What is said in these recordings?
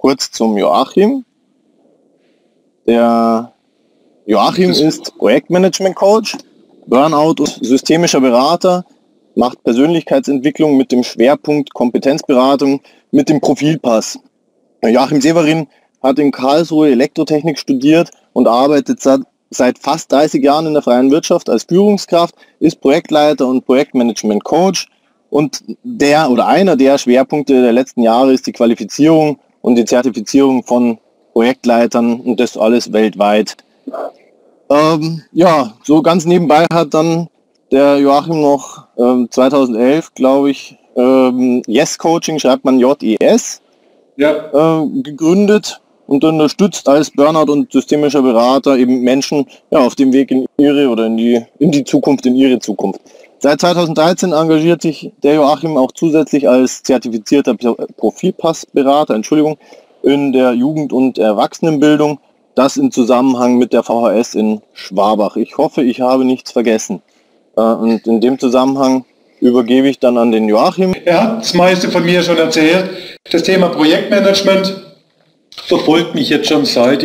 kurz zum Joachim. Der Joachim ist Projektmanagement-Coach, Burnout- und systemischer Berater, macht Persönlichkeitsentwicklung mit dem Schwerpunkt Kompetenzberatung mit dem Profilpass. Joachim Severin hat in Karlsruhe Elektrotechnik studiert und arbeitet seit fast 30 Jahren in der freien Wirtschaft als Führungskraft, ist Projektleiter und Projektmanagement-Coach. Und einer der Schwerpunkte der letzten Jahre ist die Qualifizierung und die Zertifizierung von Projektleitern und das alles weltweit. So ganz nebenbei hat dann der Joachim noch 2011, glaube ich, Yes Coaching, schreibt man Jes, gegründet und unterstützt als Burnout- und systemischer Berater eben Menschen auf dem Weg in die Zukunft, in ihre Zukunft. Seit 2013 engagiert sich der Joachim auch zusätzlich als zertifizierter Profilpassberater, in der Jugend- und Erwachsenenbildung, das im Zusammenhang mit der VHS in Schwabach. Ich hoffe, ich habe nichts vergessen. Und in dem Zusammenhang übergebe ich dann an den Joachim. Er hat das meiste von mir schon erzählt. Das Thema Projektmanagement verfolgt mich jetzt schon seit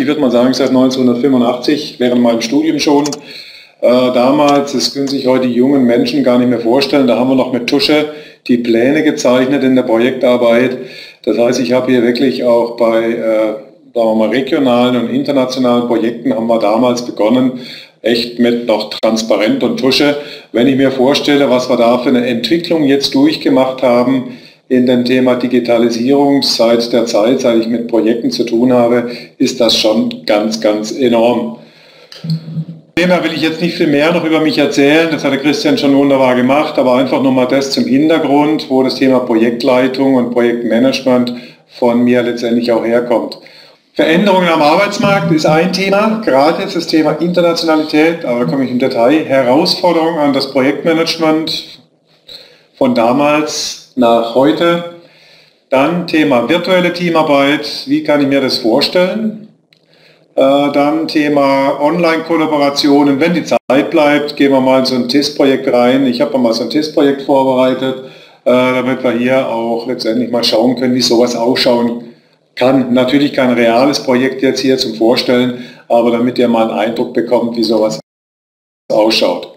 1985, während meinem Studium schon. Damals, das können sich heute die jungen Menschen gar nicht mehr vorstellen, da haben wir noch mit Tusche die Pläne gezeichnet in der Projektarbeit. Das heißt, ich habe hier wirklich auch bei regionalen und internationalen Projekten haben wir damals begonnen, echt mit noch Transparent und Tusche. Wenn ich mir vorstelle, was wir da für eine Entwicklung jetzt durchgemacht haben in dem Thema Digitalisierung seit ich mit Projekten zu tun habe, ist das schon ganz, ganz enorm. Thema will ich jetzt nicht viel mehr noch über mich erzählen, das hat der Christian schon wunderbar gemacht, aber einfach nochmal das zum Hintergrund, wo das Thema Projektleitung und Projektmanagement von mir letztendlich auch herkommt. Veränderungen am Arbeitsmarkt ist ein Thema, gerade jetzt das Thema Internationalität, aber da komme ich im Detail, Herausforderungen an das Projektmanagement von damals nach heute, dann Thema virtuelle Teamarbeit, wie kann ich mir das vorstellen? Dann Thema Online-Kollaborationen. Wenn die Zeit bleibt, gehen wir mal in so ein TIS-Projekt rein. Ich habe mal so ein TIS-Projekt vorbereitet, damit wir hier auch letztendlich mal schauen können, wie sowas ausschauen kann. Natürlich kein reales Projekt jetzt hier zum Vorstellen, aber damit ihr mal einen Eindruck bekommt, wie sowas ausschaut.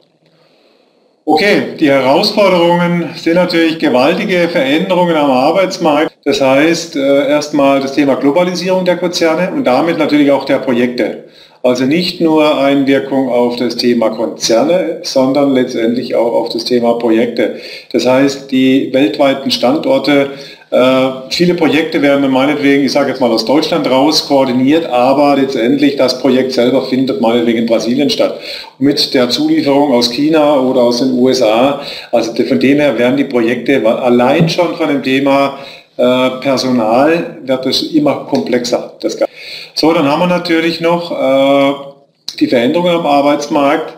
Okay, die Herausforderungen sind natürlich gewaltige Veränderungen am Arbeitsmarkt. Das heißt, erstmal das Thema Globalisierung der Konzerne und damit natürlich auch der Projekte. Also nicht nur Einwirkung auf das Thema Konzerne, sondern letztendlich auch auf das Thema Projekte. Das heißt, die weltweiten Standorte, viele Projekte werden meinetwegen, ich sage jetzt mal aus Deutschland raus, koordiniert, aber letztendlich das Projekt selber findet meinetwegen in Brasilien statt. Mit der Zulieferung aus China oder aus den USA, also von dem her werden die Projekte allein schon von dem Thema Personal wird es immer komplexer. So, dann haben wir natürlich noch die Veränderungen am Arbeitsmarkt.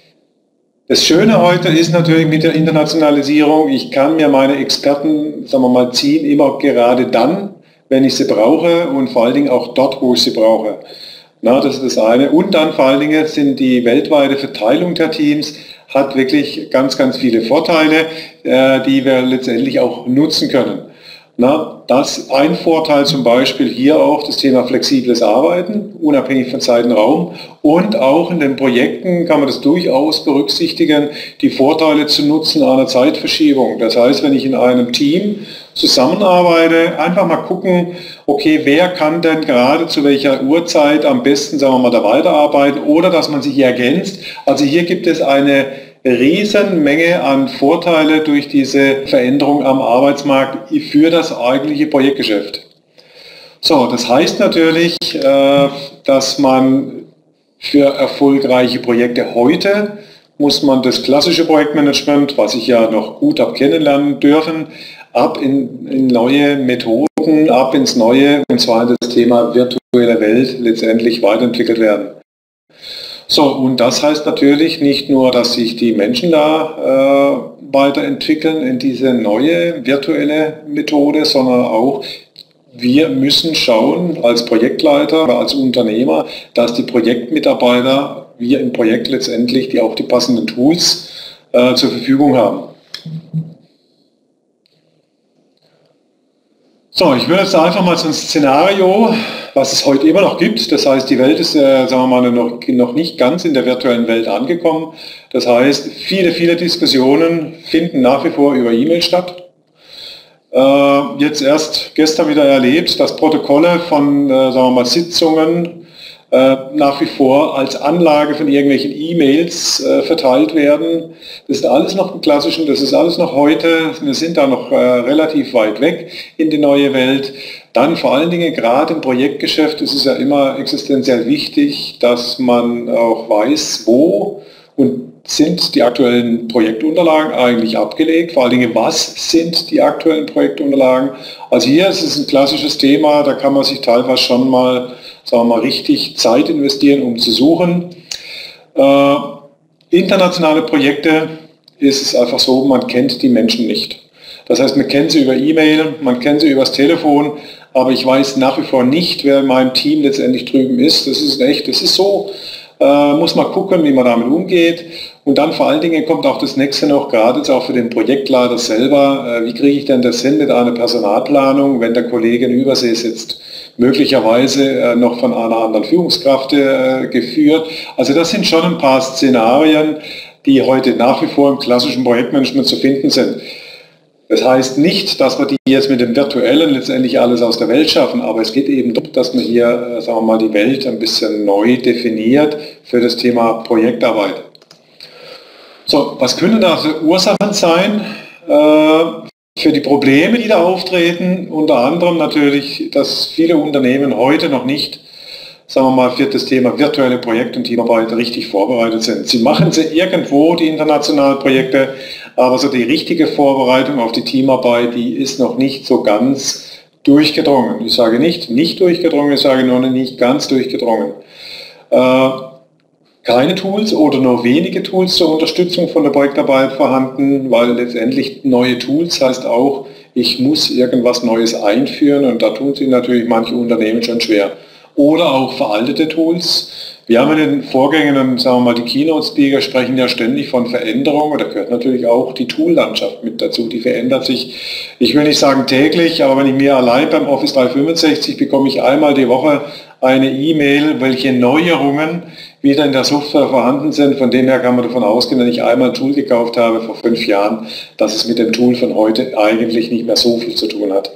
Das Schöne heute ist natürlich mit der Internationalisierung, ich kann mir meine Experten, sagen wir mal, ziehen, immer gerade dann, wenn ich sie brauche und vor allen Dingen auch dort, wo ich sie brauche. Na, das ist das eine. Und dann vor allen Dingen sind die weltweite Verteilung der Teams, hat wirklich ganz, ganz viele Vorteile, die wir letztendlich auch nutzen können. Na, das ein Vorteil zum Beispiel hier auch das Thema flexibles Arbeiten, unabhängig von Zeit und Raum. Und auch in den Projekten kann man das durchaus berücksichtigen, die Vorteile zu nutzen einer Zeitverschiebung. Das heißt, wenn ich in einem Team zusammenarbeite, einfach mal gucken, okay, wer kann denn gerade zu welcher Uhrzeit am besten, sagen wir mal, da weiterarbeiten oder dass man sich ergänzt. Also hier gibt es eine Riesenmenge an Vorteile durch diese Veränderung am Arbeitsmarkt für das eigentliche Projektgeschäft. So, das heißt natürlich, dass man für erfolgreiche Projekte heute muss man das klassische Projektmanagement, was ich ja noch gut habe kennenlernen dürfen, ab in neue Methoden, ab ins Neue, und zwar in das Thema virtuelle Welt letztendlich weiterentwickelt werden. So, und das heißt natürlich nicht nur, dass sich die Menschen da weiterentwickeln in diese neue virtuelle Methode, sondern auch wir müssen schauen als Projektleiter oder als Unternehmer, dass die Projektmitarbeiter, wir im Projekt letztendlich, die auch die passenden Tools zur Verfügung haben. So, ich würde jetzt einfach mal so ein Szenario, was es heute immer noch gibt. Das heißt, die Welt ist, sagen wir mal, noch nicht ganz in der virtuellen Welt angekommen. Das heißt, viele Diskussionen finden nach wie vor über E-Mail statt. Jetzt erst gestern wieder erlebt, dass Protokolle von, sagen wir mal, Sitzungen nach wie vor als Anlage von irgendwelchen E-Mails verteilt werden. Das ist alles noch im Klassischen, das ist alles noch heute. Wir sind da noch relativ weit weg in die neue Welt. Dann vor allen Dingen gerade im Projektgeschäft ist es ja immer existenziell wichtig, dass man auch weiß, wo und sind die aktuellen Projektunterlagen eigentlich abgelegt, vor allen Dingen, was sind die aktuellen Projektunterlagen. Also hier ist es ein klassisches Thema, da kann man sich teilweise schon mal, sagen wir mal, richtig Zeit investieren, um zu suchen. Internationale Projekte ist es einfach so, man kennt die Menschen nicht. Das heißt, man kennt sie über E-Mail, man kennt sie übers Telefon, aber ich weiß nach wie vor nicht, wer in meinem Team letztendlich drüben ist. Das ist so. Muss man gucken, wie man damit umgeht. Und dann vor allen Dingen kommt auch das nächste noch, gerade jetzt auch für den Projektleiter selber, wie kriege ich denn das hin mit einer Personalplanung, wenn der Kollege in Übersee sitzt, möglicherweise noch von einer anderen Führungskraft geführt. Also das sind schon ein paar Szenarien, die heute nach wie vor im klassischen Projektmanagement zu finden sind. Das heißt nicht, dass wir die jetzt mit dem Virtuellen letztendlich alles aus der Welt schaffen, aber es geht eben darum, dass man hier, sagen wir mal, die Welt ein bisschen neu definiert für das Thema Projektarbeit. So, was können da für Ursachen sein für die Probleme, die da auftreten? Unter anderem natürlich, dass viele Unternehmen heute noch nicht, sagen wir mal, für das Thema virtuelle Projekt- und Teamarbeit richtig vorbereitet sind. Sie machen sie irgendwo, die internationalen Projekte, aber so die richtige Vorbereitung auf die Teamarbeit, die ist noch nicht so ganz durchgedrungen. Ich sage nicht durchgedrungen, ich sage nur nicht ganz durchgedrungen. Keine Tools oder nur wenige Tools zur Unterstützung von der Projektarbeit vorhanden, weil letztendlich neue Tools heißt auch, ich muss irgendwas Neues einführen und da tun sich natürlich manche Unternehmen schon schwer. Oder auch veraltete Tools. Wir haben in den Vorgängen, sagen wir mal, die Keynote-Speaker sprechen ja ständig von Veränderung, und da gehört natürlich auch die Tool-Landschaft mit dazu, die verändert sich, ich will nicht sagen täglich, aber wenn ich mir allein beim Office 365 bekomme ich einmal die Woche eine E-Mail, welche Neuerungen wieder in der Software vorhanden sind. Von dem her kann man davon ausgehen, wenn ich einmal ein Tool gekauft habe vor 5 Jahren, dass es mit dem Tool von heute eigentlich nicht mehr so viel zu tun hat.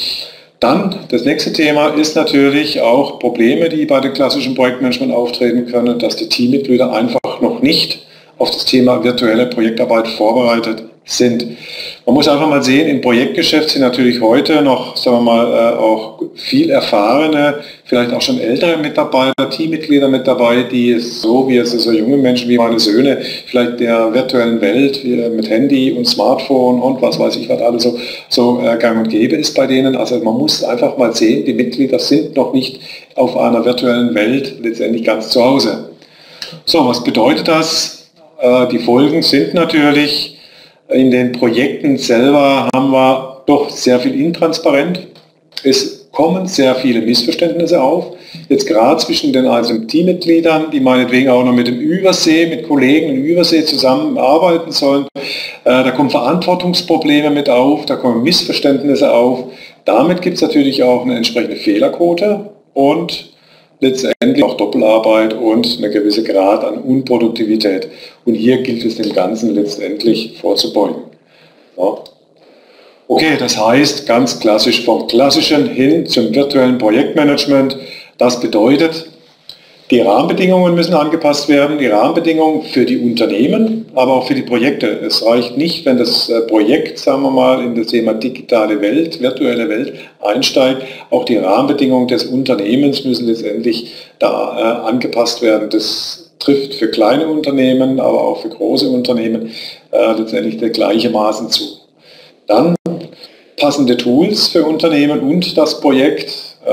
Dann, das nächste Thema ist natürlich auch Probleme, die bei dem klassischen Projektmanagement auftreten können, dass die Teammitglieder einfach noch nicht auf das Thema virtuelle Projektarbeit vorbereitet sind. Man muss einfach mal sehen, im Projektgeschäft sind natürlich heute noch, sagen wir mal, auch viel erfahrene, vielleicht auch schon ältere Mitarbeiter, Teammitglieder mit dabei, die so wie so junge Menschen wie meine Söhne vielleicht der virtuellen Welt mit Handy und Smartphone und was weiß ich was alles so gang und gäbe ist bei denen. Also man muss einfach mal sehen, die Mitglieder sind noch nicht auf einer virtuellen Welt letztendlich ganz zu Hause. So, was bedeutet das? Die Folgen sind natürlich, in den Projekten selber haben wir doch sehr viel Intransparenz. Es kommen sehr viele Missverständnisse auf. Jetzt gerade zwischen den einzelnen Teammitgliedern, die meinetwegen auch noch mit dem Übersee, mit Kollegen im Übersee zusammenarbeiten sollen. Da kommen Verantwortungsprobleme mit auf, da kommen Missverständnisse auf. Damit gibt es natürlich auch eine entsprechende Fehlerquote und letztendlich auch Doppelarbeit und eine gewisse Grad an Unproduktivität. Und hier gilt es dem Ganzen letztendlich vorzubeugen. Ja. Okay, das heißt ganz klassisch vom Klassischen hin zum virtuellen Projektmanagement. Das bedeutet, die Rahmenbedingungen müssen angepasst werden, die Rahmenbedingungen für die Unternehmen, aber auch für die Projekte. Es reicht nicht, wenn das Projekt, sagen wir mal, in das Thema digitale Welt, virtuelle Welt einsteigt. Auch die Rahmenbedingungen des Unternehmens müssen letztendlich da angepasst werden. Das trifft für kleine Unternehmen, aber auch für große Unternehmen letztendlich der gleichermaßen zu. Dann passende Tools für Unternehmen und das Projekt.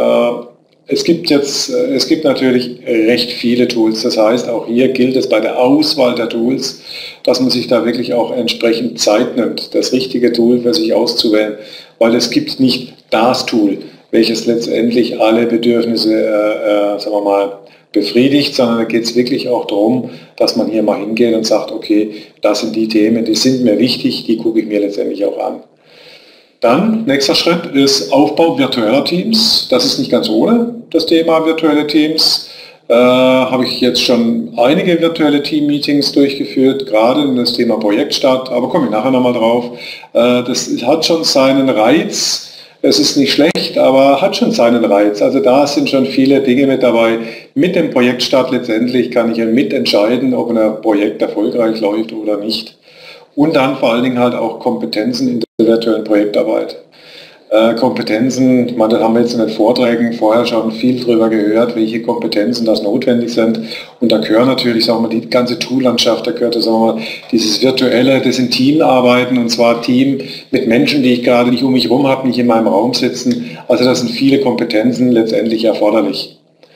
Es gibt natürlich recht viele Tools, das heißt, auch hier gilt es bei der Auswahl der Tools, dass man sich da wirklich auch entsprechend Zeit nimmt, das richtige Tool für sich auszuwählen, weil es gibt nicht das Tool, welches letztendlich alle Bedürfnisse, sagen wir mal, befriedigt, sondern da geht es wirklich auch darum, dass man hier mal hingeht und sagt, okay, das sind die Themen, die sind mir wichtig, die gucke ich mir letztendlich auch an. Dann, nächster Schritt ist Aufbau virtueller Teams. Das ist nicht ganz ohne, das Thema virtuelle Teams. Habe ich jetzt schon einige virtuelle Team-Meetings durchgeführt, gerade in das Thema Projektstart, aber komme ich nachher nochmal drauf. Das hat schon seinen Reiz. Es ist nicht schlecht, aber hat schon seinen Reiz. Also da sind schon viele Dinge mit dabei. Mit dem Projektstart letztendlich kann ich ja mitentscheiden, ob ein Projekt erfolgreich läuft oder nicht. Und dann vor allen Dingen halt auch Kompetenzen in der virtuellen Projektarbeit. Kompetenzen, ich meine, da haben wir jetzt in den Vorträgen vorher schon viel drüber gehört, welche Kompetenzen das notwendig sind. Und da gehört natürlich, sagen wir mal, die ganze Toollandschaft, da gehört, sagen wir mal, dieses virtuelle, das in Team arbeiten, und zwar Team mit Menschen, die ich gerade nicht um mich herum habe, nicht in meinem Raum sitzen. Also da sind viele Kompetenzen letztendlich erforderlich.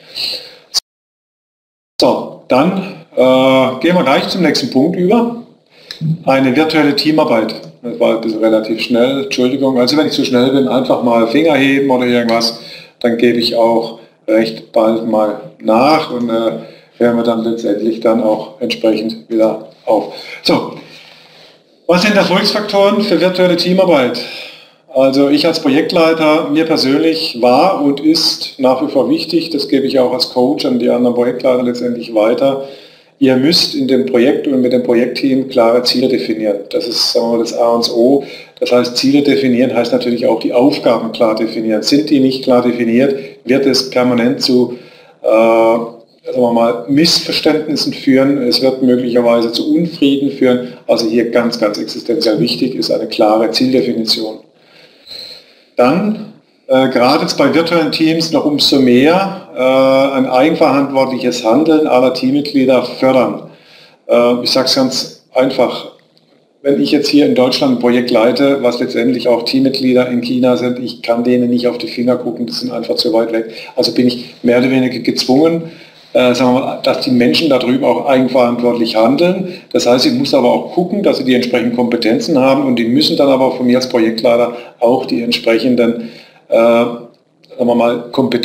So, dann gehen wir gleich zum nächsten Punkt über. Eine virtuelle Teamarbeit. Das war ein bisschen relativ schnell, Entschuldigung. Also wenn ich zu schnell bin, einfach mal Finger heben oder irgendwas, dann gebe ich auch recht bald mal nach und hören wir dann letztendlich dann auch entsprechend wieder auf. So, was sind Erfolgsfaktoren für virtuelle Teamarbeit? Also ich als Projektleiter, mir persönlich war und ist nach wie vor wichtig, das gebe ich auch als Coach an die anderen Projektleiter letztendlich weiter. Ihr müsst in dem Projekt und mit dem Projektteam klare Ziele definieren. Das ist, sagen wir mal, das A und O. Das heißt, Ziele definieren heißt natürlich auch die Aufgaben klar definieren. Sind die nicht klar definiert, wird es permanent zu sagen wir mal, Missverständnissen führen. Es wird möglicherweise zu Unfrieden führen. Also hier ganz, ganz existenziell wichtig ist eine klare Zieldefinition. Dann gerade jetzt bei virtuellen Teams noch umso mehr ein eigenverantwortliches Handeln aller Teammitglieder fördern. Ich sage es ganz einfach, wenn ich jetzt hier in Deutschland ein Projekt leite, was letztendlich auch Teammitglieder in China sind, ich kann denen nicht auf die Finger gucken, die sind einfach zu weit weg. Also bin ich mehr oder weniger gezwungen, sagen wir mal, dass die Menschen da drüben auch eigenverantwortlich handeln. Das heißt, ich muss aber auch gucken, dass sie die entsprechenden Kompetenzen haben, und die müssen dann aber von mir als Projektleiter auch die entsprechenden sagen wir mal,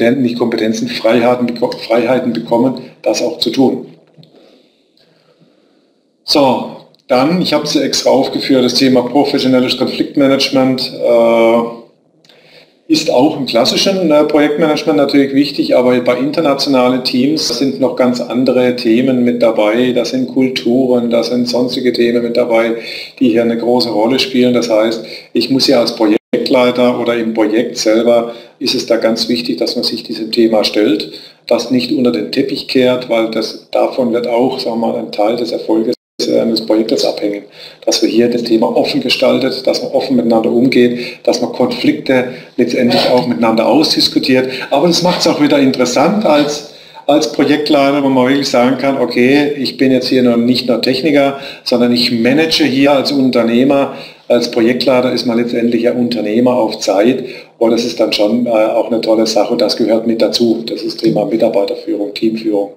Freiheiten bekommen, das auch zu tun. So, dann, ich habe es extra aufgeführt, das Thema professionelles Konfliktmanagement ist auch im klassischen Projektmanagement natürlich wichtig, aber bei internationalen Teams sind noch ganz andere Themen mit dabei. Da sind Kulturen, da sind sonstige Themen mit dabei, die hier eine große Rolle spielen. Das heißt, ich muss ja als Projektleiter oder im Projekt selber ist es da ganz wichtig, dass man sich diesem Thema stellt, das nicht unter den Teppich kehrt, weil davon wird auch, sagen wir mal, ein Teil des Erfolges des Projektes abhängen. Dass wir hier das Thema offen gestaltet, dass man offen miteinander umgeht, dass man Konflikte letztendlich auch miteinander ausdiskutiert. Aber das macht es auch wieder interessant als Projektleiter, wo man wirklich sagen kann, okay, ich bin jetzt hier nicht nur Techniker, sondern ich manage hier als Unternehmer. Als Projektleiter ist man letztendlich ja Unternehmer auf Zeit, und das ist dann schon auch eine tolle Sache, und das gehört mit dazu. Das ist Thema Mitarbeiterführung, Teamführung.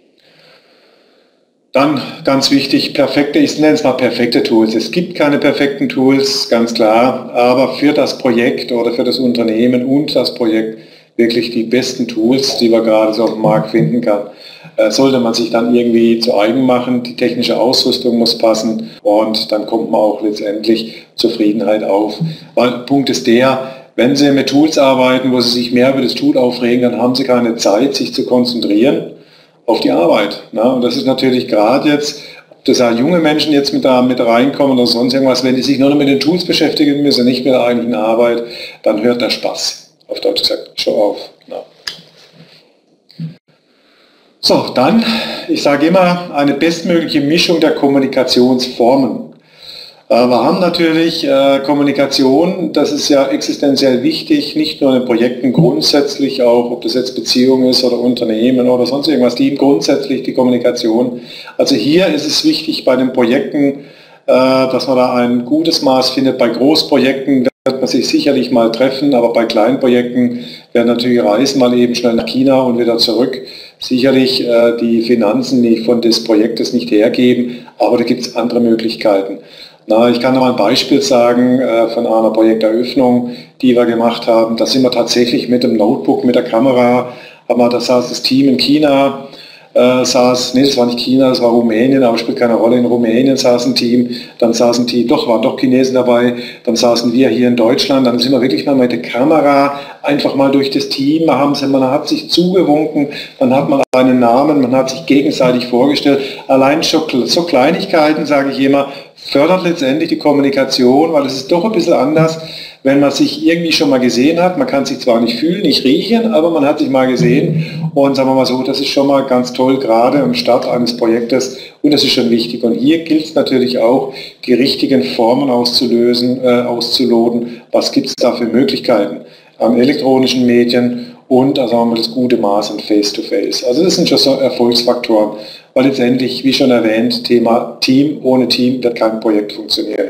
Dann ganz wichtig, ich nenne es mal perfekte Tools. Es gibt keine perfekten Tools, ganz klar, aber für das Projekt oder für das Unternehmen und das Projekt wirklich die besten Tools, die man gerade so auf dem Markt finden kann. Sollte man sich dann irgendwie zu eigen machen, die technische Ausrüstung muss passen, und dann kommt man auch letztendlich Zufriedenheit auf. Weil Punkt ist der, wenn Sie mit Tools arbeiten, wo Sie sich mehr über das Tool aufregen, dann haben Sie keine Zeit, sich zu konzentrieren auf die Arbeit. Ne? Und das ist natürlich gerade jetzt, ob das auch junge Menschen jetzt mit reinkommen oder sonst irgendwas, wenn die sich nur noch mit den Tools beschäftigen müssen, nicht mit der eigentlichen Arbeit, dann hört der Spaß, auf Deutsch gesagt, schon auf. Ne? So, dann, ich sage immer, eine bestmögliche Mischung der Kommunikationsformen. Wir haben natürlich Kommunikation, das ist ja existenziell wichtig, nicht nur in Projekten, grundsätzlich auch, ob das jetzt Beziehung ist oder Unternehmen oder sonst irgendwas, grundsätzlich die Kommunikation. Also hier ist es wichtig bei den Projekten, dass man da ein gutes Maß findet. Bei Großprojekten wird man sich sicherlich mal treffen, aber bei kleinen Projekten werden natürlich Reisen mal eben schnell nach China und wieder zurück. Sicherlich die Finanzen von des Projektes nicht hergeben, aber da gibt es andere Möglichkeiten. Ich kann noch mal ein Beispiel sagen von einer Projekteröffnung, die wir gemacht haben. Da sind wir tatsächlich mit dem Notebook, mit der Kamera, das saß das Team in China, das war nicht China, das war Rumänien, aber spielt keine Rolle. In Rumänien saß ein Team, dann saßen die, waren doch Chinesen dabei, dann saßen wir hier in Deutschland, dann sind wir wirklich mal mit der Kamera einfach mal durch das Team, man hat sich zugewunken, man hat mal einen Namen, man hat sich gegenseitig vorgestellt. Allein schon so Kleinigkeiten, sage ich immer, fördert letztendlich die Kommunikation, weil es ist doch ein bisschen anders, wenn man sich irgendwie schon mal gesehen hat. Man kann sich zwar nicht fühlen, nicht riechen, aber man hat sich mal gesehen und sagen wir mal so, das ist schon mal ganz toll, gerade am Start eines Projektes und das ist schon wichtig. Und hier gilt es natürlich auch, die richtigen Formen auszuloten. Was gibt es da für Möglichkeiten an elektronischen Medien und also haben wir das gute Maß an Face-to-Face. Also das sind schon so Erfolgsfaktoren, weil letztendlich, wie schon erwähnt, Thema Team, ohne Team wird kein Projekt funktionieren.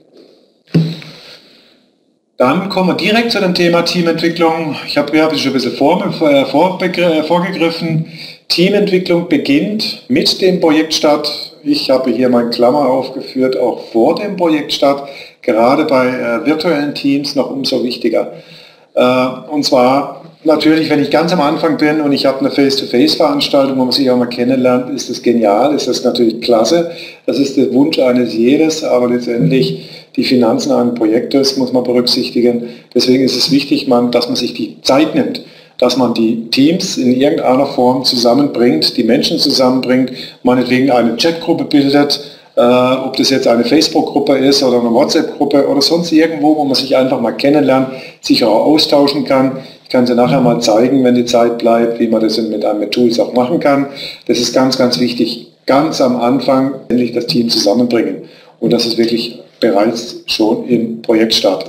Dann kommen wir direkt zu dem Thema Teamentwicklung. Ich habe schon ein bisschen vorgegriffen. Teamentwicklung beginnt mit dem Projektstart. Ich habe hier meine Klammer aufgeführt, auch vor dem Projektstart, gerade bei virtuellen Teams noch umso wichtiger. Und zwar natürlich, wenn ich ganz am Anfang bin und ich habe eine Face-to-Face-Veranstaltung, wo man sich auch mal kennenlernt, ist das genial, ist das natürlich klasse. Das ist der Wunsch eines jedes, aber letztendlich die Finanzen eines Projektes muss man berücksichtigen. Deswegen ist es wichtig, dass man sich die Zeit nimmt, dass man die Teams in irgendeiner Form zusammenbringt, die Menschen zusammenbringt, meinetwegen eine Chatgruppe bildet, ob das jetzt eine Facebook-Gruppe ist oder eine WhatsApp-Gruppe oder sonst irgendwo, wo man sich einfach mal kennenlernt, sich auch austauschen kann. Ich kann Sie nachher mal zeigen, wenn die Zeit bleibt, wie man das mit Tools auch machen kann. Das ist ganz, ganz wichtig, ganz am Anfang endlich das Team zusammenbringen. Und das ist wirklich bereits schon im Projektstart.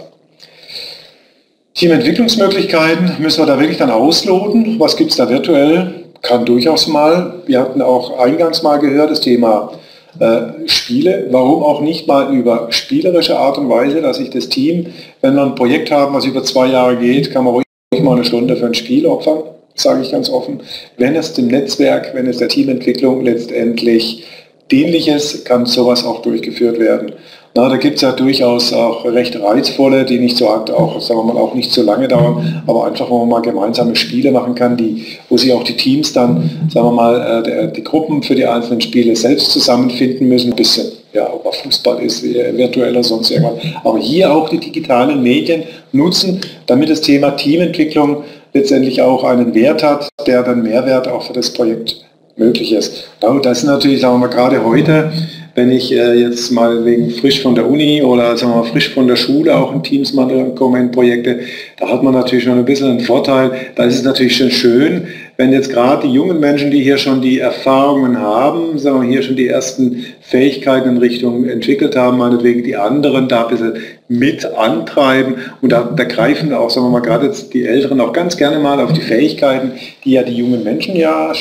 Teamentwicklungsmöglichkeiten müssen wir da wirklich dann ausloten. Was gibt es da virtuell? Kann durchaus mal. Wir hatten auch eingangs mal gehört, das Thema Spiele. Warum auch nicht mal über spielerische Art und Weise, dass sich das Team, wenn wir ein Projekt haben, was über 2 Jahre geht, kann man ruhig mal eine Stunde für ein Spiel opfern, sage ich ganz offen. Wenn es dem Netzwerk, wenn es der Teamentwicklung letztendlich dienlich ist, kann sowas auch durchgeführt werden. Na, da gibt es ja durchaus auch recht reizvolle, die nicht so auch, sagen wir mal, auch nicht so lange dauern, aber einfach, wo man mal gemeinsame Spiele machen kann, wo sich auch die Teams dann, sagen wir mal, die Gruppen für die einzelnen Spiele selbst zusammenfinden müssen, ein bisschen, ja, ob er Fußball ist, virtuell oder sonst irgendwas. Aber hier auch die digitalen Medien nutzen, damit das Thema Teamentwicklung letztendlich auch einen Wert hat, der dann Mehrwert auch für das Projekt möglich ist. Das ist natürlich, sagen wir mal, gerade heute, wenn ich jetzt mal wegen frisch von der Uni oder sagen wir mal, frisch von der Schule auch in Teams mal komme in Projekte, da hat man natürlich schon ein bisschen einen Vorteil. Da ist es natürlich schon schön, wenn jetzt gerade die jungen Menschen, die hier schon die Erfahrungen haben, sagen wir hier schon die ersten Fähigkeiten in Richtung entwickelt haben, meinetwegen die anderen da ein bisschen mit antreiben und da greifen auch, sagen wir mal, gerade jetzt die Älteren auch ganz gerne mal auf die Fähigkeiten, die ja die jungen Menschen ja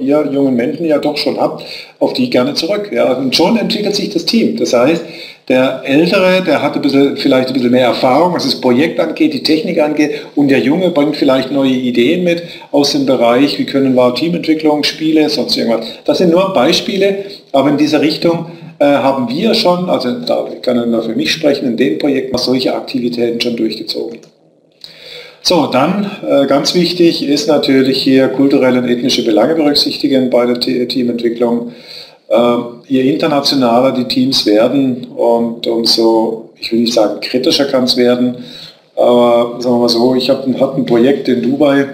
doch schon habt, auf die gerne zurück. Ja. Und schon entwickelt sich das Team. Das heißt, der Ältere, der hat vielleicht ein bisschen mehr Erfahrung, was das Projekt angeht, die Technik angeht, und der Junge bringt vielleicht neue Ideen mit aus dem Bereich, wie können wir Teamentwicklung, Spiele, sonst irgendwas. Das sind nur Beispiele, aber in dieser Richtung haben wir schon, also ich kann nur für mich sprechen, in dem Projekt solche Aktivitäten schon durchgezogen. So, dann ganz wichtig ist natürlich hier kulturelle und ethnische Belange berücksichtigen bei der Teamentwicklung. Je internationaler die Teams werden und umso, ich will nicht sagen kritischer kann es werden, aber sagen wir mal so, ich hatte ein Projekt in Dubai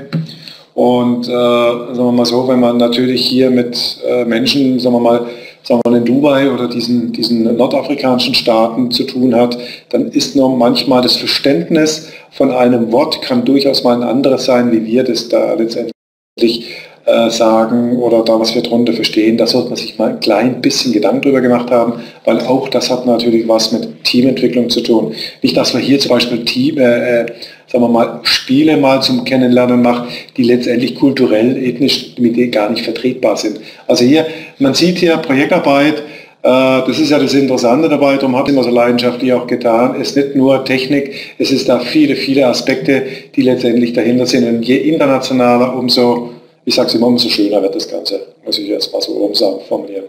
und sagen wir mal so, wenn man natürlich hier mit Menschen, sagen wir mal in Dubai oder diesen nordafrikanischen Staaten zu tun hat, dann ist noch manchmal das Verständnis von einem Wort kann durchaus mal ein anderes sein, wie wir das da letztendlich sagen oder da, was wir darunter verstehen. Da sollte man sich mal ein klein bisschen Gedanken drüber gemacht haben, weil auch das hat natürlich was mit Teamentwicklung zu tun. Nicht, dass man hier zum Beispiel sagen wir mal, Spiele mal zum Kennenlernen macht, die letztendlich kulturell, ethnisch mit denen gar nicht vertretbar sind. Also hier, man sieht hier Projektarbeit, das ist ja das Interessante dabei, darum hat immer so leidenschaftlich auch getan. Es ist nicht nur Technik, es ist da viele, viele Aspekte, die letztendlich dahinter sind. Und je internationaler, umso, ich sage es immer, umso schöner wird das Ganze, muss ich jetzt mal so formulieren.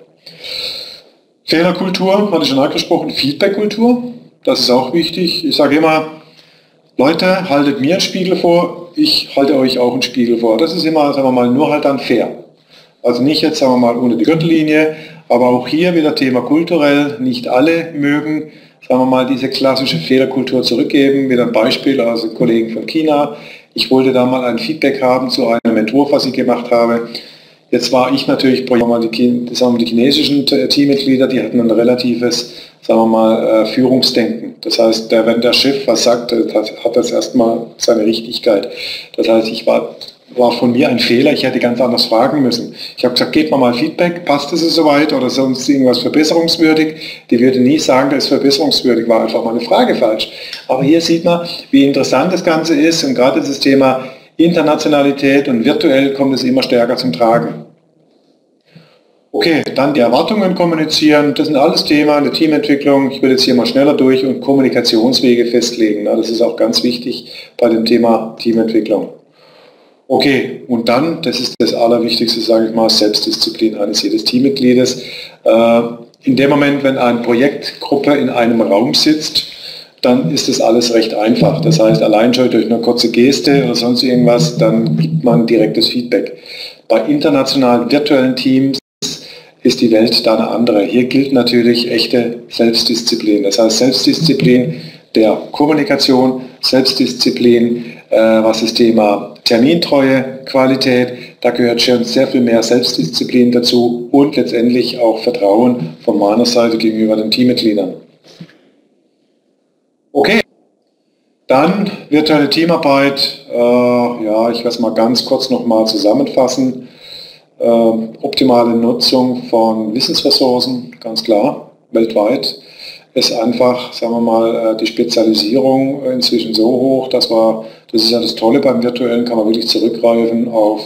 Fehlerkultur, hatte ich schon angesprochen, Feedbackkultur, das ist auch wichtig. Ich sage immer, Leute, haltet mir einen Spiegel vor, ich halte euch auch einen Spiegel vor. Das ist immer, sagen wir mal, nur halt dann fair. Also nicht jetzt, sagen wir mal, unter die Gürtellinie, aber auch hier wieder Thema kulturell. Nicht alle mögen, sagen wir mal, diese klassische Fehlerkultur zurückgeben. Wieder ein Beispiel aus den Kollegen von China. Ich wollte da mal ein Feedback haben zu einem Entwurf, was ich gemacht habe. Jetzt war ich natürlich, die chinesischen Teammitglieder, die hatten ein relatives, sagen wir mal, Führungsdenken. Das heißt, wenn der Chef was sagt, hat das erstmal seine Richtigkeit. Das heißt, war von mir ein Fehler, ich hätte ganz anders fragen müssen. Ich habe gesagt, gebt mir mal Feedback, passt es soweit oder sonst irgendwas verbesserungswürdig? Die würde nie sagen, das ist verbesserungswürdig, war einfach mal eine Frage falsch. Aber hier sieht man, wie interessant das Ganze ist und gerade das Thema Internationalität und virtuell kommt es immer stärker zum Tragen. Okay, dann die Erwartungen kommunizieren, das sind alles Themen in der Teamentwicklung. Ich will jetzt hier mal schneller durch und Kommunikationswege festlegen. Das ist auch ganz wichtig bei dem Thema Teamentwicklung. Okay, und dann, das ist das Allerwichtigste, sage ich mal, Selbstdisziplin eines jedes Teammitgliedes. In dem Moment, wenn eine Projektgruppe in einem Raum sitzt, dann ist das alles recht einfach. Das heißt, allein schon durch eine kurze Geste oder sonst irgendwas, dann gibt man direktes Feedback. Bei internationalen virtuellen Teams ist die Welt da eine andere. Hier gilt natürlich echte Selbstdisziplin. Das heißt, Selbstdisziplin der Kommunikation, Selbstdisziplin, was das Thema Termintreue, Qualität, da gehört schon sehr viel mehr Selbstdisziplin dazu und letztendlich auch Vertrauen von meiner Seite gegenüber den Teammitgliedern. Okay, dann virtuelle Teamarbeit, ja, ich werde es mal ganz kurz nochmal zusammenfassen. Optimale Nutzung von Wissensressourcen, ganz klar, weltweit, ist einfach, sagen wir mal, die Spezialisierung inzwischen so hoch, das ist ja das Tolle beim Virtuellen, kann man wirklich zurückgreifen auf,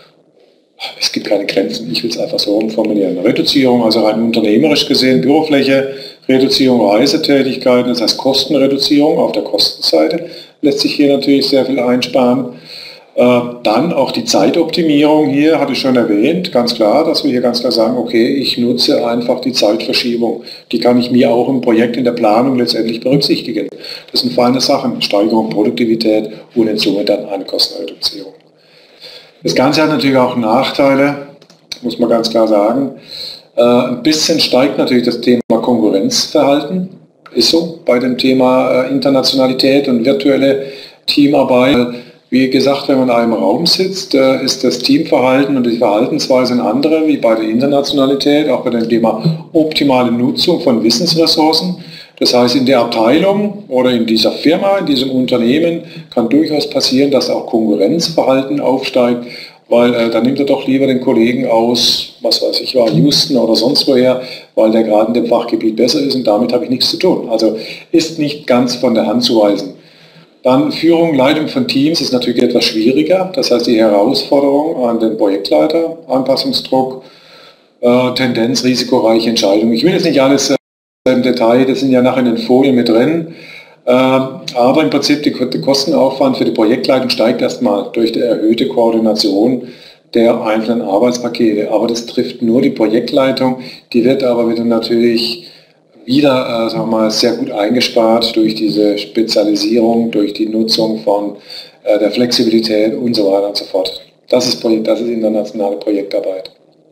es gibt keine Grenzen, ich will es einfach so umformulieren. Reduzierung, also rein unternehmerisch gesehen, Bürofläche, Reduzierung Reisetätigkeiten, das heißt Kostenreduzierung auf der Kostenseite, lässt sich hier natürlich sehr viel einsparen. Dann auch die Zeitoptimierung hier, hatte ich schon erwähnt, ganz klar, dass wir hier ganz klar sagen, okay, ich nutze einfach die Zeitverschiebung. Die kann ich mir auch im Projekt in der Planung letztendlich berücksichtigen. Das sind feine Sachen, Steigerung Produktivität und in Summe dann eine Kostenreduzierung. Das Ganze hat natürlich auch Nachteile, muss man ganz klar sagen. Ein bisschen steigt natürlich das Thema Konkurrenzverhalten, ist so, bei dem Thema Internationalität und virtuelle Teamarbeit. Wie gesagt, wenn man in einem Raum sitzt, ist das Teamverhalten und die Verhaltensweise ein andere wie bei der Internationalität, auch bei dem Thema optimale Nutzung von Wissensressourcen. Das heißt, in der Abteilung oder in dieser Firma, in diesem Unternehmen kann durchaus passieren, dass auch Konkurrenzverhalten aufsteigt, weil dann nimmt er doch lieber den Kollegen aus, was weiß ich, Houston oder sonst woher, weil der gerade in dem Fachgebiet besser ist und damit habe ich nichts zu tun. Also ist nicht ganz von der Hand zu weisen. Dann Führung, Leitung von Teams ist natürlich etwas schwieriger. Das heißt, die Herausforderung an den Projektleiter, Anpassungsdruck, Tendenz, risikoreiche Entscheidungen. Ich will jetzt nicht alles im Detail, das sind ja nachher in den Folien mit drin. Aber im Prinzip der Kostenaufwand für die Projektleitung steigt erstmal durch die erhöhte Koordination der einzelnen Arbeitspakete. Aber das trifft nur die Projektleitung. Die wird aber wieder natürlich wieder sagen wir mal, sehr gut eingespart durch diese Spezialisierung, durch die Nutzung von der Flexibilität und so weiter und so fort. Das ist internationale Projektarbeit.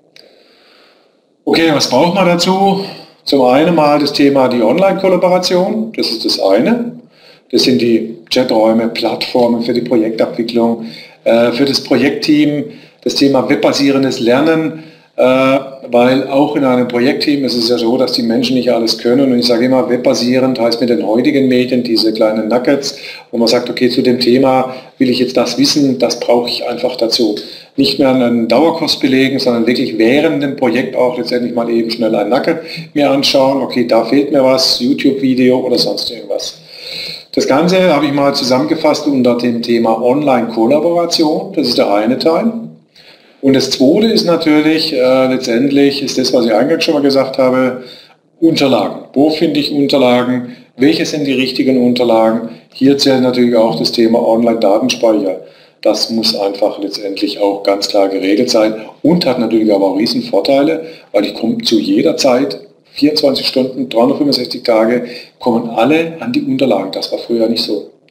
Okay, was braucht man dazu? Zum einen mal das Thema die Online-Kollaboration, das ist das eine. Das sind die Chaträume, Plattformen für die Projektabwicklung, für das Projektteam, das Thema webbasierendes Lernen, weil auch in einem Projektteam ist es ja so, dass die Menschen nicht alles können und ich sage immer, webbasierend heißt mit den heutigen Medien diese kleinen Nuggets, wo man sagt, okay, zu dem Thema will ich jetzt das wissen, das brauche ich einfach dazu. Nicht mehr einen Dauerkurs belegen, sondern wirklich während dem Projekt auch letztendlich mal eben schnell ein Nugget mir anschauen, okay, da fehlt mir was, YouTube-Video oder sonst irgendwas. Das Ganze habe ich mal zusammengefasst unter dem Thema Online-Kollaboration, das ist der eine Teil. Und das zweite ist natürlich, letztendlich ist das, was ich eingangs schon mal gesagt habe, Unterlagen. Wo finde ich Unterlagen? Welche sind die richtigen Unterlagen? Hier zählt natürlich auch das Thema Online-Datenspeicher. Das muss einfach letztendlich auch ganz klar geregelt sein und hat natürlich aber auch riesen Vorteile, weil ich komme zu jeder Zeit, 24 Stunden, 365 Tage, kommen alle an die Unterlagen. Das war früher nicht so.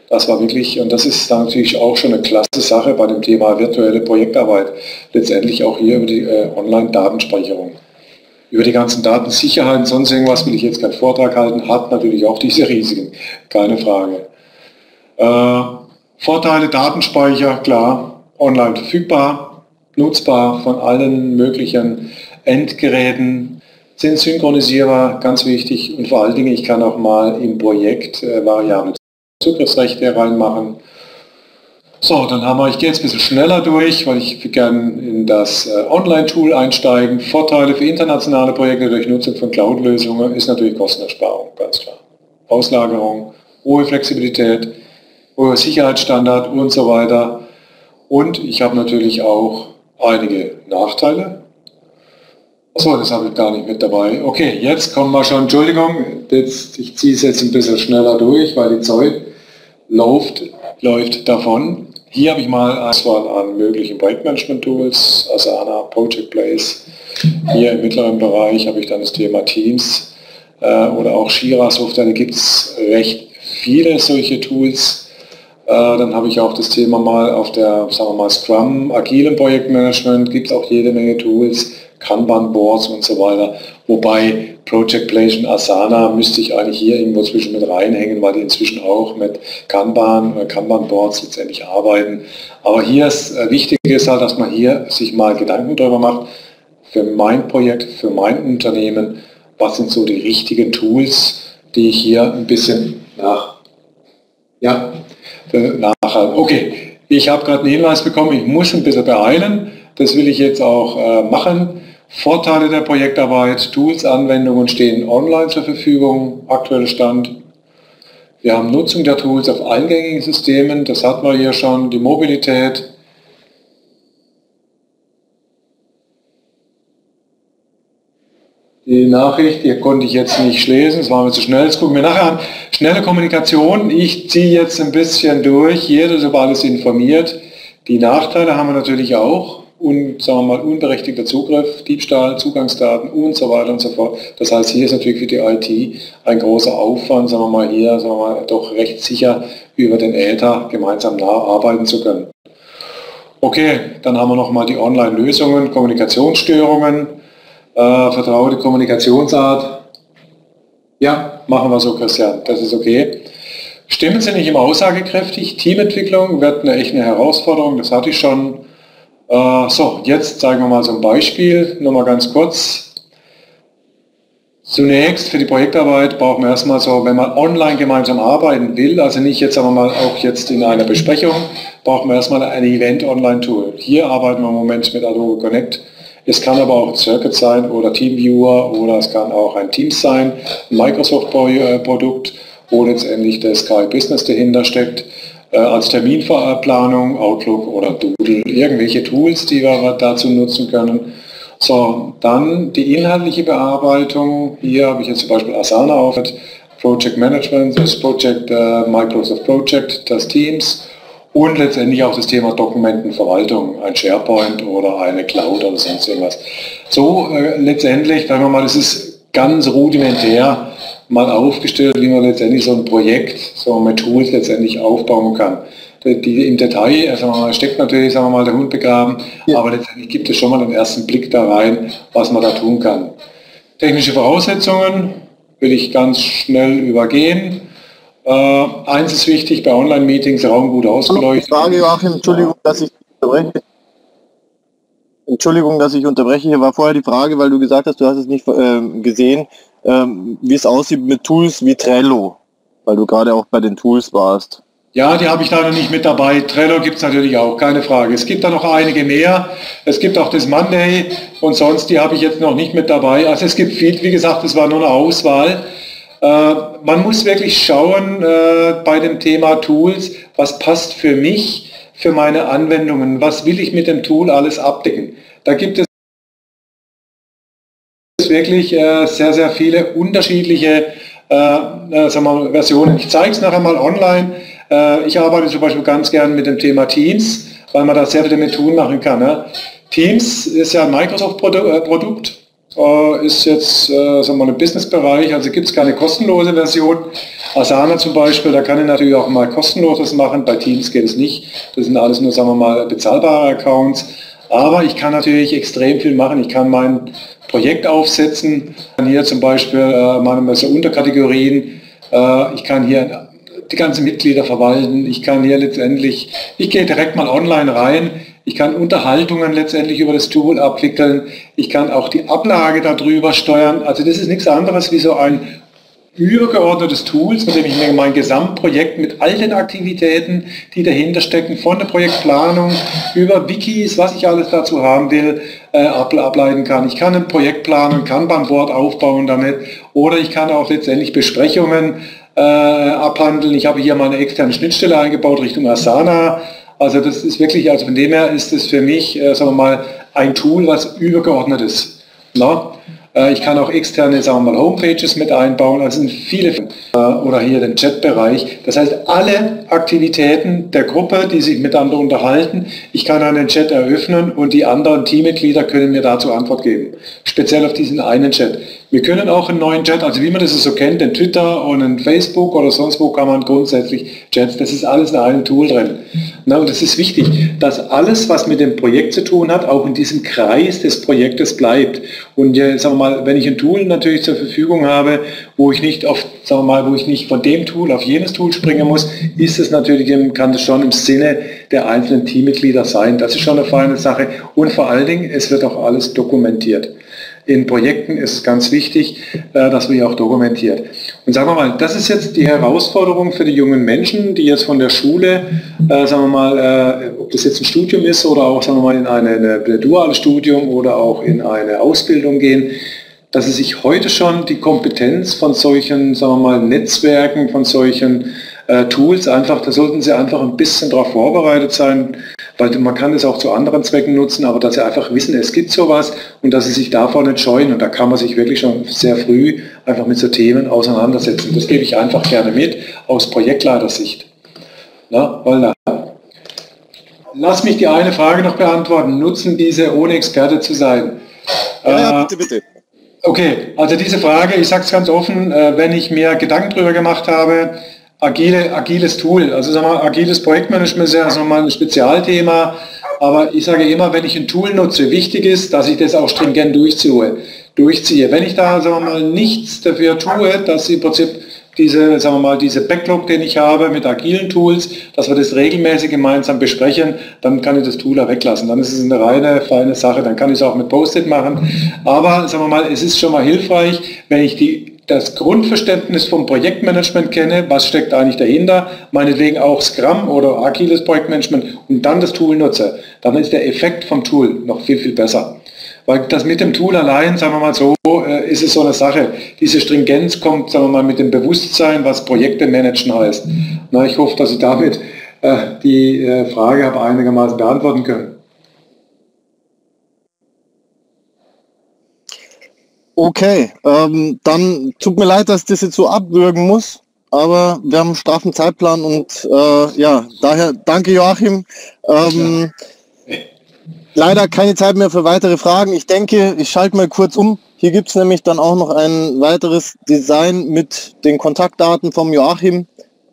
Das war wirklich, und das ist dann natürlich auch schon eine klasse Sache bei dem Thema virtuelle Projektarbeit, letztendlich auch hier über die Online-Datenspeicherung. Über die ganzen Datensicherheit und sonst irgendwas will ich jetzt keinen Vortrag halten, hat natürlich auch diese Risiken, keine Frage. Vorteile, Datenspeicher, klar, online verfügbar, nutzbar von allen möglichen Endgeräten, sind synchronisierbar, ganz wichtig, und vor allen Dingen, ich kann auch mal im Projekt variable Zugriffsrechte reinmachen. So, dann haben wir, ich gehe jetzt ein bisschen schneller durch, weil ich gerne in das Online-Tool einsteigen. Vorteile für internationale Projekte durch Nutzung von Cloud-Lösungen ist natürlich Kostenersparung, ganz klar. Auslagerung, hohe Flexibilität, hohe Sicherheitsstandard und so weiter. Und ich habe natürlich auch einige Nachteile. Achso, das habe ich gar nicht mit dabei. Okay, jetzt kommen wir schon, Entschuldigung, ich ziehe es jetzt ein bisschen schneller durch, weil die Zeit läuft davon. Hier habe ich mal eine Auswahl an möglichen Projektmanagement-Tools, Asana, Project Place. Hier im mittleren Bereich habe ich dann das Thema Teams oder auch Jira-Software, da gibt es recht viele solche Tools. Dann habe ich auch das Thema mal auf der, sagen wir mal, Scrum, agilem Projektmanagement, gibt es auch jede Menge Tools, Kanban-Boards und so weiter. Wobei Project Place und Asana müsste ich eigentlich hier irgendwo zwischen mit reinhängen, weil die inzwischen auch mit Kanban oder Kanban-Boards letztendlich arbeiten. Aber hier ist wichtig ist halt, dass man hier sich mal Gedanken darüber macht, für mein Projekt, für mein Unternehmen, was sind so die richtigen Tools, die ich hier ein bisschen nachhalten. Okay, ich habe gerade einen Hinweis bekommen, ich muss ein bisschen beeilen. Das will ich jetzt auch machen. Vorteile der Projektarbeit, Tools, Anwendungen stehen online zur Verfügung, aktueller Stand. Wir haben Nutzung der Tools auf eingängigen Systemen, das hatten wir hier schon, die Mobilität. Die Nachricht, hier konnte ich jetzt nicht lesen, es war mir zu schnell, das gucken wir nachher an. Schnelle Kommunikation, ich ziehe jetzt ein bisschen durch, jeder ist über alles informiert. Die Nachteile haben wir natürlich auch. Und sagen wir mal, unberechtigter Zugriff, Diebstahl, Zugangsdaten und so weiter und so fort. Das heißt, hier ist natürlich für die IT ein großer Aufwand, sagen wir mal hier, sagen wir mal, doch recht sicher über den Äther gemeinsam arbeiten zu können. Okay, dann haben wir nochmal die Online-Lösungen, Kommunikationsstörungen, vertraute Kommunikationsart. Ja, machen wir so, Christian, das ist okay. Stimmen sind nicht immer aussagekräftig, Teamentwicklung wird echt eine Herausforderung, das hatte ich schon. So, jetzt zeigen wir mal so ein Beispiel, nur mal ganz kurz. Zunächst für die Projektarbeit brauchen wir erstmal so, wenn man online gemeinsam arbeiten will, also nicht jetzt, sagen wir mal, auch jetzt in einer Besprechung, brauchen wir erstmal ein Event-Online-Tool. Hier arbeiten wir im Moment mit Adobe Connect. Es kann aber auch ein Circuit sein oder Teamviewer oder es kann auch ein Teams sein, ein Microsoft-Produkt, wo letztendlich der Sky Business dahinter steckt. Als Terminplanung, Outlook oder Doodle, irgendwelche Tools, die wir dazu nutzen können. So, dann die inhaltliche Bearbeitung. Hier habe ich jetzt zum Beispiel Asana auf, Project Management, das Project Microsoft Project, das Teams und letztendlich auch das Thema Dokumentenverwaltung, ein SharePoint oder eine Cloud oder sonst irgendwas. So letztendlich, sagen wir mal, das ist ganz rudimentär mal aufgestellt, wie man letztendlich so ein Projekt so mit Tools letztendlich aufbauen kann. Die im Detail, also steckt natürlich, sagen wir mal, der Hund begraben, ja. Aber letztendlich gibt es schon mal einen ersten Blick da rein, was man da tun kann. Technische Voraussetzungen will ich ganz schnell übergehen. Eins ist wichtig, bei Online-Meetings Raum gut ausgeleuchtet. Frage, Joachim, Entschuldigung, dass ich unterbreche. Entschuldigung, dass ich unterbreche. Hier war vorher die Frage, weil du gesagt hast, du hast es nicht gesehen, wie es aussieht mit Tools wie Trello, weil du gerade auch bei den Tools warst. Ja, die habe ich leider nicht mit dabei. Trello gibt es natürlich auch, keine Frage. Es gibt da noch einige mehr. Es gibt auch das Monday und sonst, die habe ich jetzt noch nicht mit dabei. Also es gibt viel, wie gesagt, es war nur eine Auswahl. Man muss wirklich schauen bei dem Thema Tools, was passt für mich, für meine Anwendungen, was will ich mit dem Tool alles abdecken. Da gibt es wirklich sehr, sehr viele unterschiedliche sagen wir mal, Versionen. Ich zeige es nachher mal online. Ich arbeite zum Beispiel ganz gern mit dem Thema Teams, weil man da sehr viel damit tun machen kann. Ne? Teams ist ja ein Microsoft-Produkt, ist jetzt sagen wir mal, im Business-Bereich, also gibt es keine kostenlose Version, Asana zum Beispiel, da kann ich natürlich auch mal kostenloses machen, bei Teams geht es nicht. Das sind alles nur, sagen wir mal, bezahlbare Accounts. Aber ich kann natürlich extrem viel machen. Ich kann mein Projekt aufsetzen, kann hier zum Beispiel meine so Unterkategorien, ich kann hier die ganzen Mitglieder verwalten, ich kann hier letztendlich, ich gehe direkt mal online rein, ich kann Unterhaltungen letztendlich über das Tool abwickeln, ich kann auch die Ablage darüber steuern. Also das ist nichts anderes wie so ein übergeordnetes Tools, mit dem ich mir mein Gesamtprojekt mit all den Aktivitäten, die dahinter stecken, von der Projektplanung über Wikis, was ich alles dazu haben will, ableiten kann. Ich kann ein Projekt planen, kann Kanban-Board aufbauen damit, oder ich kann auch letztendlich Besprechungen abhandeln. Ich habe hier meine externe Schnittstelle eingebaut Richtung Asana. Also das ist wirklich, also von dem her ist es für mich, sagen wir mal, ein Tool, was übergeordnet ist. Na? Ich kann auch externe, sagen wir mal, Homepages mit einbauen, also sind viele, oder hier den Chatbereich. Das heißt, alle Aktivitäten der Gruppe, die sich miteinander unterhalten, ich kann einen Chat eröffnen und die anderen Teammitglieder können mir dazu Antwort geben. Speziell auf diesen einen Chat. Wir können auch einen neuen Chat, also wie man das so kennt, in Twitter und in Facebook oder sonst wo kann man grundsätzlich Chats, das ist alles in einem Tool drin. Na, und es ist wichtig, dass alles, was mit dem Projekt zu tun hat, auch in diesem Kreis des Projektes bleibt. Und sagen wir mal, wenn ich ein Tool natürlich zur Verfügung habe, wo ich nicht auf, sagen wir mal, wo ich nicht von dem Tool auf jenes Tool springen muss, ist es natürlich, kann das schon im Sinne der einzelnen Teammitglieder sein. Das ist schon eine feine Sache. Und vor allen Dingen, es wird auch alles dokumentiert. In Projekten ist es ganz wichtig, dass wir auch dokumentiert. Und sagen wir mal, das ist jetzt die Herausforderung für die jungen Menschen, die jetzt von der Schule, sagen wir mal, ob das jetzt ein Studium ist oder auch, sagen wir mal, in ein duales Studium oder auch in eine Ausbildung gehen, dass sie sich heute schon die Kompetenz von solchen, sagen wir mal, Netzwerken, von solchen Tools einfach, da sollten sie einfach ein bisschen darauf vorbereitet sein, weil man kann es auch zu anderen Zwecken nutzen, aber dass sie einfach wissen, es gibt sowas und dass sie sich davon nicht scheuen, und da kann man sich wirklich schon sehr früh einfach mit so Themen auseinandersetzen. Das gebe ich einfach gerne mit aus Projektleitersicht. Na, weil lass mich die eine Frage noch beantworten. Nutzen diese, ohne Experte zu sein? Ja, bitte, bitte. Okay, also diese Frage, ich sage es ganz offen, wenn ich mir Gedanken darüber gemacht habe, agiles Tool, also sagen wir, agiles Projektmanagement ist ja also mal ein Spezialthema, aber ich sage immer, wenn ich ein Tool nutze, wichtig ist, dass ich das auch stringent durchziehe. Wenn ich da, sagen wir mal, nichts dafür tue, dass im Prinzip diese, sagen wir mal, diese Backlog, den ich habe mit agilen Tools, dass wir das regelmäßig gemeinsam besprechen, dann kann ich das Tool da weglassen. Dann ist es eine reine, feine Sache, dann kann ich es auch mit Post-it machen. Aber, sagen wir mal, es ist schon mal hilfreich, wenn ich das Grundverständnis vom Projektmanagement kenne, was steckt eigentlich dahinter, meinetwegen auch Scrum oder agiles Projektmanagement, und dann das Tool nutze, dann ist der Effekt vom Tool noch viel, viel besser. Weil das mit dem Tool allein, sagen wir mal so, ist es so eine Sache. Diese Stringenz kommt, sagen wir mal, mit dem Bewusstsein, was Projekte managen heißt. Na, ich hoffe, dass ich damit die Frage habe einigermaßen beantworten können. Okay, dann tut mir leid, dass ich das jetzt so abwürgen muss, aber wir haben einen straffen Zeitplan und ja, daher danke Joachim. Leider keine Zeit mehr für weitere Fragen. Ich denke, ich schalte mal kurz um. Hier gibt es nämlich dann auch noch ein weiteres Design mit den Kontaktdaten vom Joachim.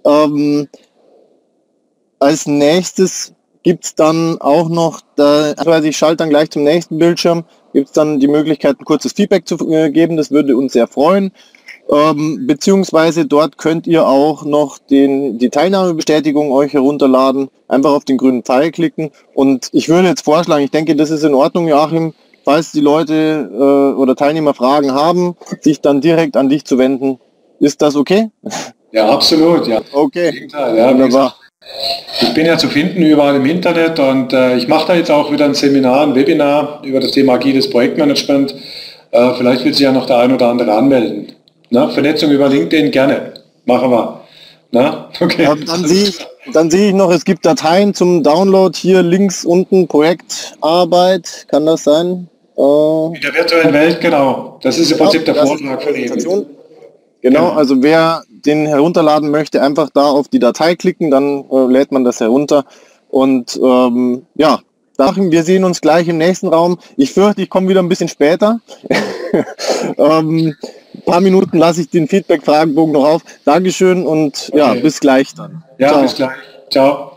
Als nächstes gibt es dann auch noch, also ich schalte dann gleich zum nächsten Bildschirm, gibt es dann die Möglichkeit, ein kurzes Feedback zu geben. Das würde uns sehr freuen. Beziehungsweise dort könnt ihr auch noch die Teilnahmebestätigung euch herunterladen, einfach auf den grünen Pfeil klicken, und ich würde jetzt vorschlagen, ich denke, das ist in Ordnung, Joachim, falls die Leute oder Teilnehmer Fragen haben, sich dann direkt an dich zu wenden. Ist das okay? Ja, absolut, ja. Okay, ja, wunderbar. Ich bin ja zu finden überall im Internet, und ich mache da jetzt auch wieder ein Seminar, ein Webinar über das Thema agiles Projektmanagement. Vielleicht will sich ja noch der ein oder andere anmelden. Na, Vernetzung über LinkedIn, gerne. Machen wir. Na? Okay. Dann sehe ich noch, es gibt Dateien zum Download, hier links unten, Projektarbeit, kann das sein? In der virtuellen Welt, genau. Das ist im Prinzip der Vortrag von Ihnen. Genau, also wer den herunterladen möchte, einfach da auf die Datei klicken, dann lädt man das herunter. Und ja, wir sehen uns gleich im nächsten Raum. Ich fürchte, ich komme wieder ein bisschen später. paar Minuten lasse ich den Feedback-Fragenbogen noch auf. Dankeschön und ja, bis gleich dann. Ja, bis gleich. Ciao.